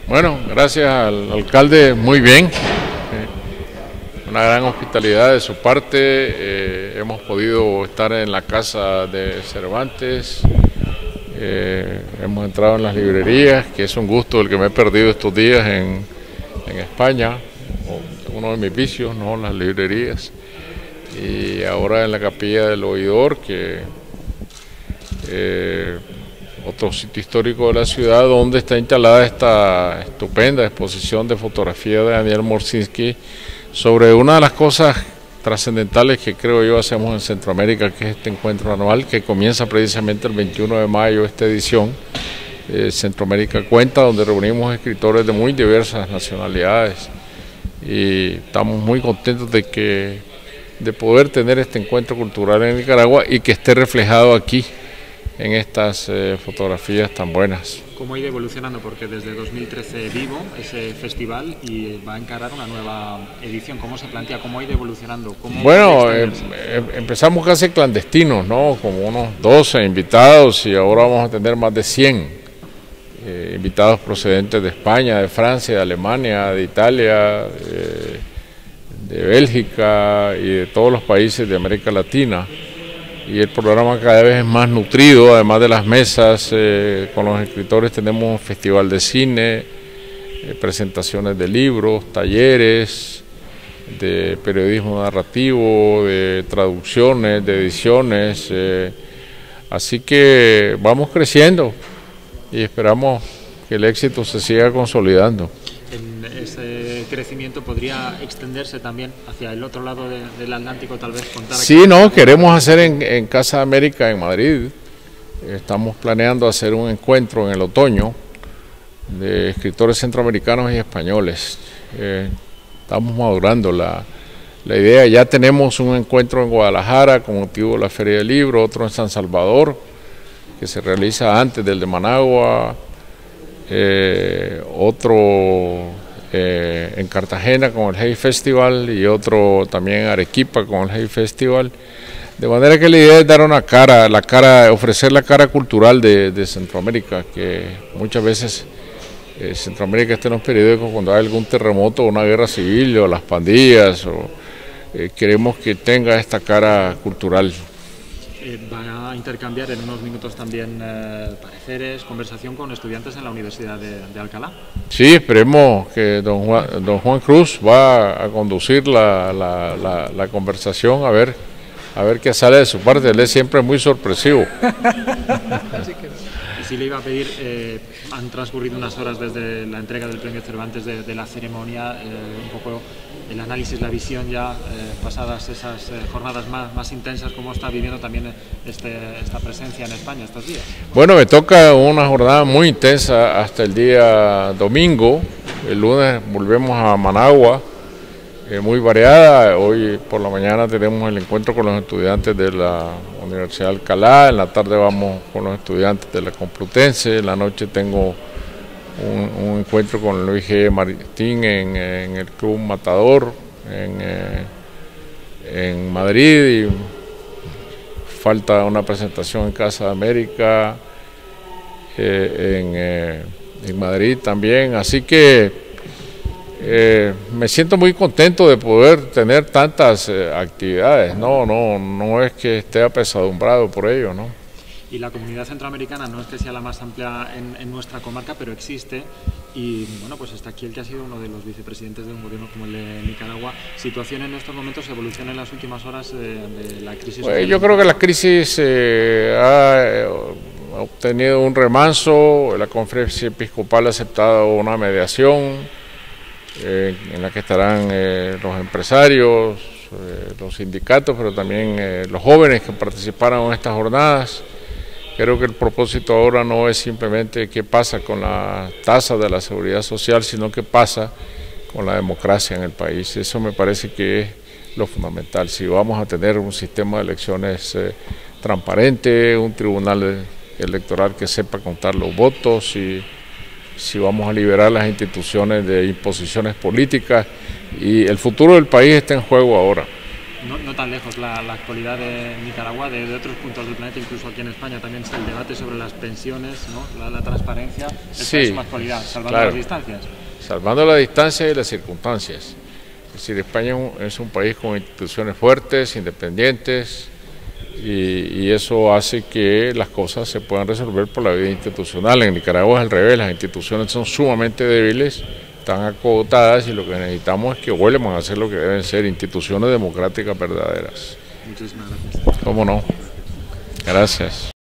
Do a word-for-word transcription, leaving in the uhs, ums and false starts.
Bueno, gracias al alcalde, muy bien. Eh, una gran hospitalidad de su parte. Eh, hemos podido estar en la casa de Cervantes. Eh, hemos entrado en las librerías, que es un gusto el que me he perdido estos días en, en España. Uno de mis vicios, ¿no? Las librerías. Y ahora en la Capilla del Oidor, que eh, otro sitio histórico de la ciudad, donde está instalada esta estupenda exposición de fotografía de Daniel Morszynski sobre una de las cosas trascendentales que creo yo hacemos en Centroamérica, que es este encuentro anual que comienza precisamente el veintiuno de mayo, esta edición eh, Centroamérica Cuenta, donde reunimos escritores de muy diversas nacionalidades y estamos muy contentos de que de poder tener este encuentro cultural en Nicaragua y que esté reflejado aquí en estas eh, fotografías tan buenas. ¿Cómo ha ido evolucionando? Porque desde dos mil trece vivo ese festival y va a encarar una nueva edición. ¿Cómo se plantea? ¿Cómo ha ido evolucionando? ¿Cómo bueno, eh, eh, empezamos casi clandestinos, ¿no? Como unos doce invitados y ahora vamos a tener más de cien eh, invitados procedentes de España, de Francia, de Alemania, de Italia, eh, de Bélgica y de todos los países de América Latina. Y el programa cada vez es más nutrido, además de las mesas, eh, con los escritores tenemos un festival de cine, eh, presentaciones de libros, talleres, de periodismo narrativo, de traducciones, de ediciones, eh, así que vamos creciendo y esperamos que el éxito se siga consolidando. Ese crecimiento podría extenderse también hacia el otro lado de, del Atlántico, tal vez contar. Sí, no, queremos hacer en, en Casa de América en Madrid. Estamos planeando hacer un encuentro en el otoño de escritores centroamericanos y españoles. Eh, estamos madurando la, la idea. Ya tenemos un encuentro en Guadalajara con motivo de la Feria del Libro, otro en San Salvador, que se realiza antes del de Managua. Eh, otro eh, en Cartagena con el Hey Festival y otro también en Arequipa con el Hey Festival, de manera que la idea es dar una cara, la cara, ofrecer la cara cultural de, de Centroamérica, que muchas veces eh, Centroamérica está en los periódicos cuando hay algún terremoto o una guerra civil o las pandillas, o, eh, queremos que tenga esta cara cultural. Eh, van a intercambiar en unos minutos también eh, pareceres, conversación con estudiantes en la Universidad de, de Alcalá. Sí, esperemos que don Juan, don Juan Cruz va a conducir la, la, la, la conversación, a ver, a ver qué sale de su parte. Él es siempre muy sorpresivo. Y sí le iba a pedir, eh, han transcurrido unas horas desde la entrega del premio Cervantes de, de la ceremonia, eh, un poco el análisis, la visión ya, eh, pasadas esas eh, jornadas más, más intensas, ¿cómo está viviendo también este, esta presencia en España estos días? Bueno, me toca una jornada muy intensa hasta el día domingo. El lunes volvemos a Managua, eh, muy variada. Hoy por la mañana tenemos el encuentro con los estudiantes de la Universidad de Alcalá, en la tarde vamos con los estudiantes de la Complutense, en la noche tengo Un, un encuentro con Luis G. Martín en, en el Club Matador en, eh, en Madrid, y falta una presentación en Casa de América eh, en, eh, en Madrid también, así que eh, me siento muy contento de poder tener tantas eh, actividades. No, no, no es que esté apesadumbrado por ello, ¿no? Y la comunidad centroamericana no es que sea la más amplia en, en nuestra comarca, pero existe. Y bueno, pues está aquí el que ha sido uno de los vicepresidentes de un gobierno como el de Nicaragua. ¿Situación en estos momentos, evolución en las últimas horas de, de la crisis? Pues yo creo que la crisis eh, ha obtenido un remanso. La conferencia episcopal ha aceptado una mediación eh, en la que estarán eh, los empresarios, eh, los sindicatos, pero también eh, los jóvenes que participaron en estas jornadas. Creo que el propósito ahora no es simplemente qué pasa con la tasa de la seguridad social, sino qué pasa con la democracia en el país. Eso me parece que es lo fundamental. Si vamos a tener un sistema de elecciones eh, transparente, un tribunal electoral que sepa contar los votos, y si vamos a liberar las instituciones de imposiciones políticas, y el futuro del país está en juego ahora. no, no tan lejos la, la actualidad de Nicaragua, de, de otros puntos del planeta, incluso aquí en España también está el debate sobre las pensiones, ¿no? la, la transparencia, es sí, máxima actualidad, salvando claro, las distancias. Salvando las distancias y las circunstancias. Es decir, España es un, es un país con instituciones fuertes, independientes, y, y eso hace que las cosas se puedan resolver por la vía institucional. En Nicaragua es al revés, las instituciones son sumamente débiles, están acotadas, y lo que necesitamos es que vuelvan a ser lo que deben ser, instituciones democráticas verdaderas. Muchísimas gracias. ¿Cómo no? Gracias.